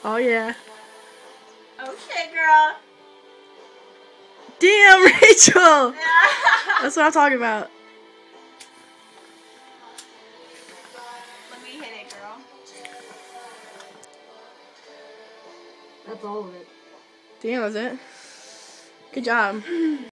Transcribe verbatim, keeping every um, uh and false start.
Oh yeah. Okay, girl. Damn, Rachel. That's what I'm talking about. Let me hit it, girl. That's all of it. Damn, that's it. Good job.